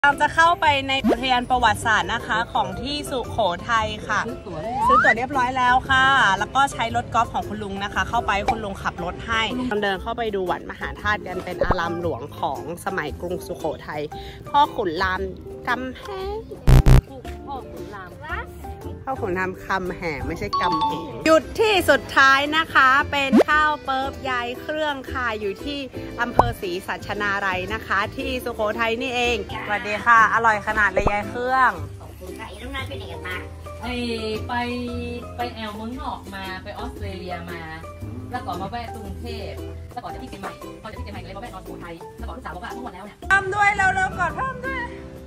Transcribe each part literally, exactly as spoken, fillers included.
เราจะเข้าไปในอุทยานประวัติศาสตร์นะคะของที่สุโขทัยค่ะซื้อตั๋วเรียบร้อยแล้วค่ะแล้วก็ใช้รถกอล์ฟของคุณลุงนะคะเข้าไปคุณลุงขับรถให้เดินเข้าไปดูวัดมหาธาตุกันเป็นอารามหลวงของสมัยกรุงสุโขทัยพ่อขุนรามคำแหงพ่อขุนรามพ่อขุนรามคำแหงไม่ใช่กำแหงหยุดที่สุดท้ายนะคะเป็นข้าวเปิ๊บยายเครื่องค่ะอยู่ที่อำเภอศรีสัชนาลัยนะคะที่สุโขทัยนี่เองสวัสดีค่ะอร่อยขนาดเลยยายเครื่องขอบคุณค่ะอีน้องนัทเป็นยังไงมาไอไปไปแอลเมืองนอกมาไปออสเตรเลียมาแล้วก่อนมาแวะกรุงเทพแล้วก่อนจะที่เชียงใหม่พอจะที่เชียงใหม่เลยมาแวะนอนสุโขทัยแล้วก่อนลูกสาวบอกว่าทั้งหมดแล้วเนี่ยทำด้วยเร็วๆก่อนทำด้วย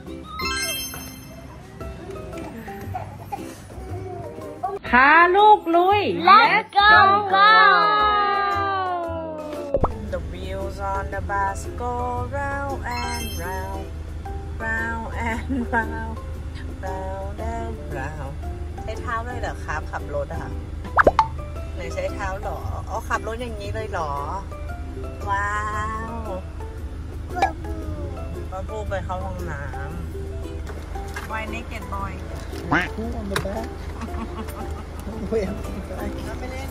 พาลูกลุย Let's go go The wheels on the bus go round and round round and round round and round ใช้เท้าเลยเหรอครับขับรถอะหรือใช้เท้าเหรออ๋อขับรถอย่างนี้เลยเหรอว้าวป้าปูไปเข้าห้องน้ำ Why naked boy Who on the backไปเล่นไปเล่น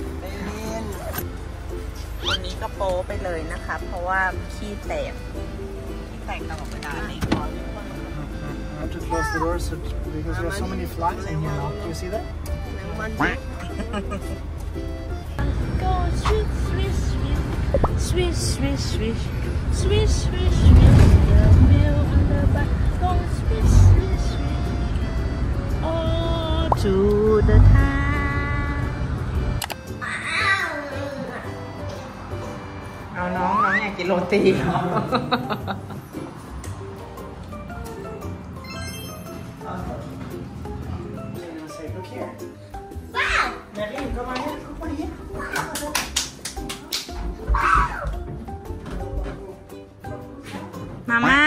วันนี้ก็โป๊ไปเลยนะคะเพราะว่าขี้แตกขี้แตกตลอดเวลาในคอ I have to close the door so, because there are so many flies in here now. Do you see that? Go swish swish swish swish swish swish swish swish the wheel on the back go swish swish swish oh to the town เอาน้องน้องอยากกินโรตีเหรอมาม่า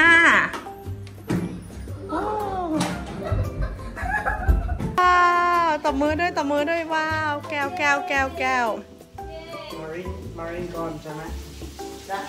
ว้าวตบมือด้วยตบมือด้วยว้าวแก้วแก้วแก้วแก้วมารินมารินก่อนใช่ไหมได้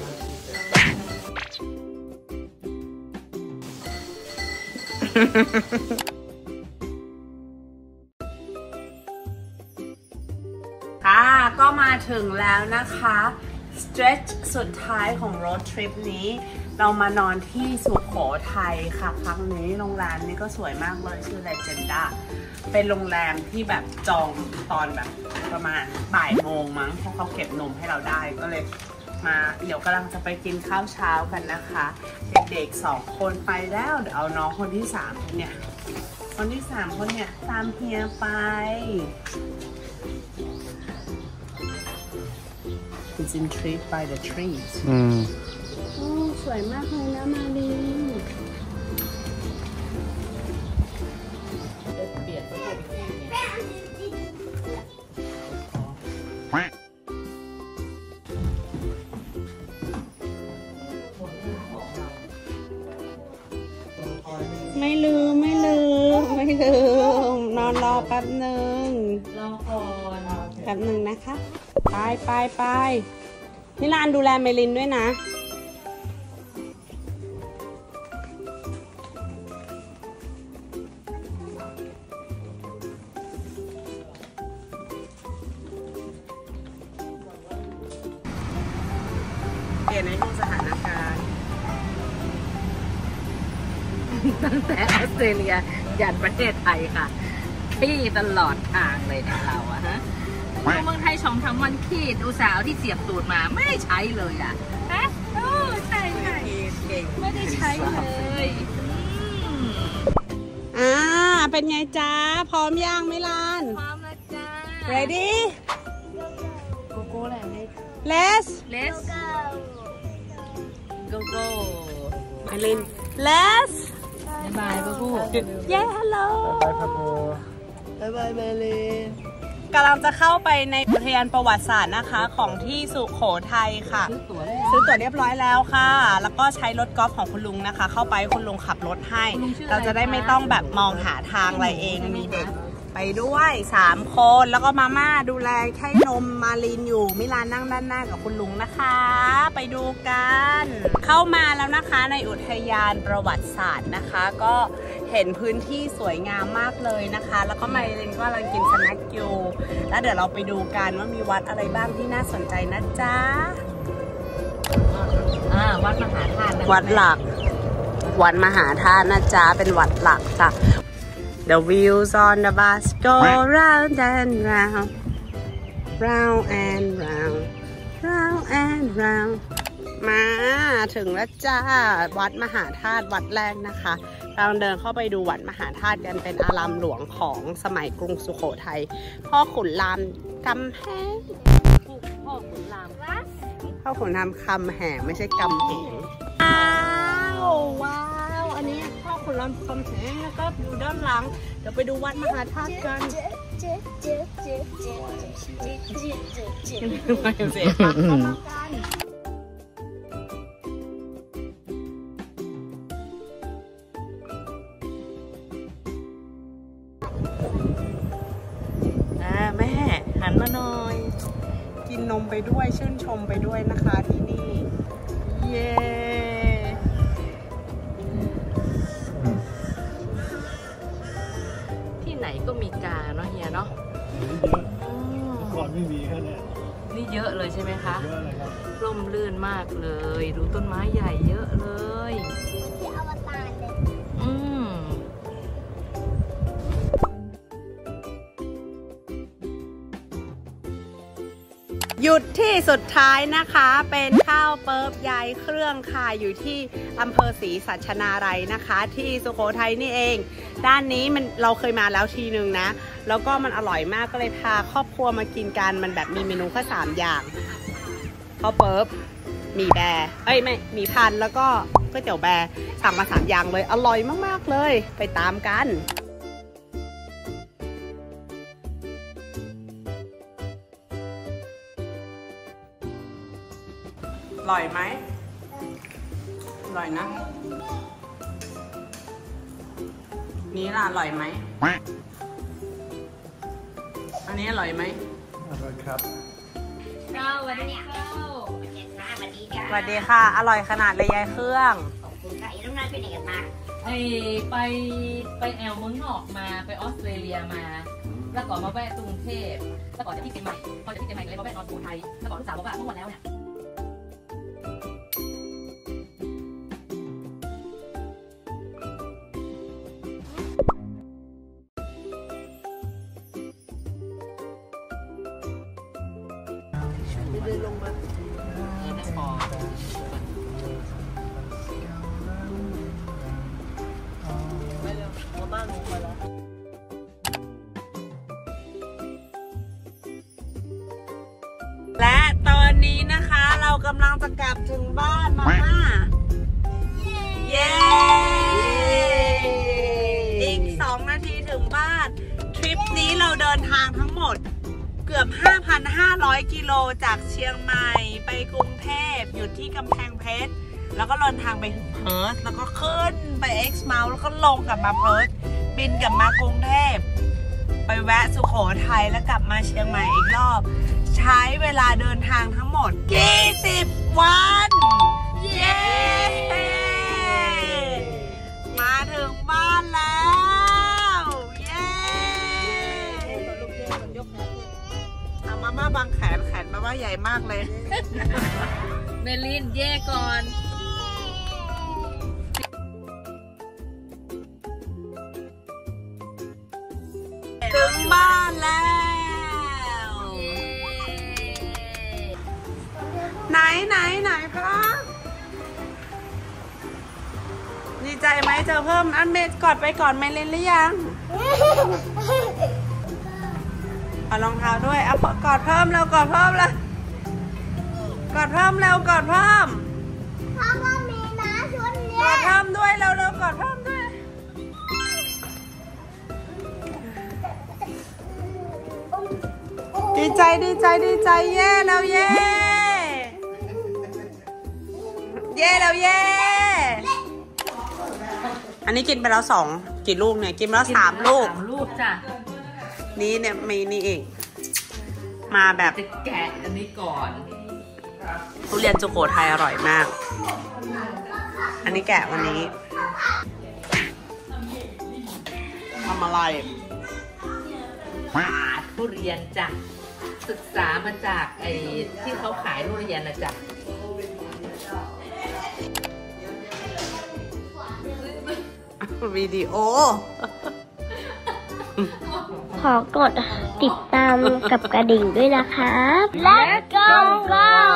ค่ะก็มาถึงแล้วนะคะ stretch สุดท้ายของ road trip นี้เรามานอนที่สุโขทัยค่ะครั้งนี้โรงแรมนี้ก็สวยมากเลยชื่อ Legenda เป็นโรงแรมที่แบบจองตอนแบบประมาณบ่ายโมงมั้งเพราะเขาเก็บนมให้เราได้ก็เลยมาเดี๋ยวกำลังจะไปกินข้าวเช้ากันนะคะเด็กๆสองคนไปแล้วเดี๋ยวเอาน้องคนที่สามเนี่ยคนที่สามคนเนี่ยตามเฮียไปIt's intrigued by the trees อืมโอ้สวยมากเลยนะมาลีเปลี่ยนตัวไม่ลืมไม่ลืมไม่ลืมนอนรอแป๊บหนึ่งรอก่อนแป๊บหนึ่งนะคะไปไปไปนิรานดูแลเมลินด้วยนะเปลี่ยนในทุกสถานการณ์ตั้งแต่ออสเตรเลียยันประเทศไทยค่ะขี้ตลอดทางเลยเนี่ยเราอะฮะเมืองไทยชมทั้งวันขี้อุตส่าห์ที่เสียบตูดมาไม่ได้ใช้เลยอะฮะโอ้ใช่ใช่ไม่ได้ใช้เลยอ่าเป็นไงจ้าพร้อมย่างไม่ลานพร้อมแล้วจ้า ready โกโก้แหละ let's let's go go เมลิน let's บายบายพูเย้ hello บายพับโบายบายเมลินกำลังจะเข้าไปในอุทยานประวัติศาสตร์นะคะของที่สุโขทัยค่ะซื้อตั๋วเรียบร้อยแล้วค่ะแล้วก็ใช้รถกอล์ฟของคุณลุงนะคะเข้าไปคุณลุงขับรถให้เราจะได้ไม่ต้องแบบมองหาทางอะไรเองมีเด็กไปด้วยสามคนแล้วก็มาม่าดูแลแค่นมมาลีนอยู่มิลานนั่งด้านหน้ากับคุณลุงนะคะไปดูกันเข้ามาแล้วนะคะในอุทยานประวัติศาสตร์นะคะก็เห็นพื้นที่สวยงามมากเลยนะคะแล้วก็มาลีนก็กำลังกินสแน็คอยู่แล้วเดี๋ยวเราไปดูกันว่ามีวัดอะไรบ้างที่น่าสนใจนะจ๊ะอ่าวัดมหาธาตุวัดหลักวัดมหาธาตุนะจ๊ะเป็นวัดหลักจ้ะThe wheels on the bus go round and round, round and round, round and round. มาถึงแล้วจ้าวัดมหาธาตุวัดแรกนะคะเราเดินเข้าไปดูวัดมหาธาตุกันเป็นอารามหลวงของสมัยกรุงสุโขทัยพ่อขุนรามคำแหงพ่อขุนรามพ่อขุนรามคำแหงไม่ใช่กำแหงว้าวว้าวอันนี้พ่อขุนรามคำแหงแล้วก็อยู่ด้านหลังเดี๋ยวไปดูวัดมหาธาตุกันแม่หันมาหน่อยกินนมไปด้วยชื่นชมไปด้วยนะคะที่นี่เย้ที่ไหนก็มีกาเนาะเฮียเนาะก่อนไม่มีแค่นี้นี่เยอะเลยใช่ไหมคะเยอะเลยครับร่มรื่นมากเลยดูต้นไม้ใหญ่เยอะเลยที่อวตารเลยอืมหยุดที่สุดท้ายนะคะเป็นข้าวเปิ๊บยายเครื่องค่ะอยู่ที่อำเภอศรีสัชนาลัยนะคะที่สุโขทัยนี่เองด้านนี้มันเราเคยมาแล้วทีนึงนะแล้วก็มันอร่อยมากก็เลยพาครอบครัวมากินกันมันแบบมีเมนูแค่สามอย่างข้าวเปิ๊บหมี่แบร์เอ้ยไม่หมี่พันแล้วก็ก๋วยเตี๋ยวแบร์สั่งมาสามอย่างเลยอร่อยมากๆเลยไปตามกันอร่อยไหมอร่อยนะนี่ล่ะอร่อยไหมอันนี้อร่อยไหมอร่อยครับเจ้าวันนี้เจ้าสวัสดีค่ะสวัสดีค่ะสวัสดีค่ะอร่อยขนาดเลยยายเครื่องขอบคุณค่ะอีน้องนายไปไหนกันมาไอไปไปแอลเมืองนอกมาไปออสเตรเลียมาแล้วก่อนมาแวะกรุงเทพแล้วก่อนจะที่เชียงใหม่พอจะที่เชียงใหม่เลยมาแวะนอนสุโขทัยแล้วก่อนลูกสาวบอกว่าเมื่อวันแล้วเนี่ยเดินลงมาไปเร็วมาบ้านลงมาแล้วและตอนนี้นะคะเรากำลังจะกลับถึงบ้านมาม่าเย้อีกสองนาทีถึงบ้านทริปนี้เราเดินทางทั้งหมดเกือบ ห้าพันห้าร้อย กิโลจากเชียงใหม่ไปกรุงเทพหยุดที่กำแพงเพชรแล้วก็เดินทางไปถึงเพิร์ธแล้วก็ขึ้นไป X Mount แล้วก็ลงกลับมาเพิร์ธบินกลับมากรุงเทพไปแวะสุโขทัยแล้วกลับมาเชียงใหม่อีกรอบใช้เวลาเดินทางทั้งหมดยี่สิบวันเย้มาถึงบ้านแล้วเย้เอามาม่าบางแขนแขนมาม่าใหญ่มากเลยเมลินเย่ก่อนถึงบ้านแล้วไหนไหนไหนครับดีใจไหมเจอเพิ่มอันเมดกอดไปก่อนเมลินหรือยังเอารองเท้าด้วยเอากอดเพิ่มแล้วกอดเพิ่มเลยกอดเพิ่มแล้วกอดเพิ่มพ่อก็มีนะชุดนี้กอดเพิ่มด้วยเร็วๆกอดเพิ่มด้วยดีใจดีใจดีใจเย่แล้วเย่เย่แล้วเย่อันนี้กินไปแล้วสองกี่ลูกเนี่ยกินไปแล้วสามลูกลูกจ้ะนี่เนี่ยมีนี่เองมาแบบจะแกะอันนี้ก่อนทุเรียนสุโขทัยอร่อยมาก อันนี้แกะวันนี้ทำอะไรหาทุเรียนจ้ะศึกษามาจากไอ้ที่เขาขายทุเรียนนะจ๊ะวิดีโอขอกดติดตามกับกระดิ่งด้วยนะครับ Let's go go